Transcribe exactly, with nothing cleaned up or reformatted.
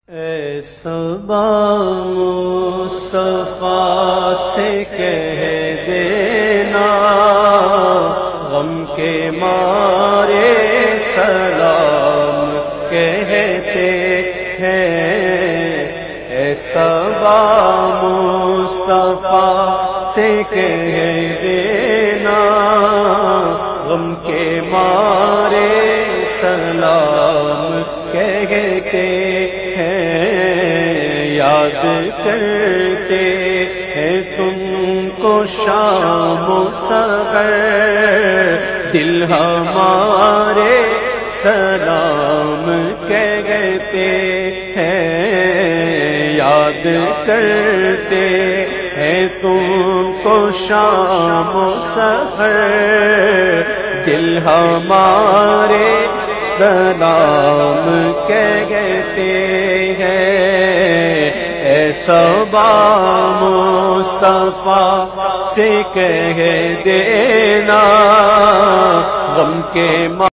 اے صبا مصطفیٰ سے کہہ دینا غم کے مارے سلام کہتے ہیں۔ اے صبا مصطفیٰ سے کہہ دینا غم کے مارے سلام کہتے ہیں۔ یاد کرتے ہیں تم کو شام و سحر، دل ہمارے سلام کہتے ہیں۔ یاد کرتے ہیں تم کو شام و سحر، دل ہمارے سلام کہتے ہیں۔ اے صبا مصطفیٰ سے کہہ دینا غم کے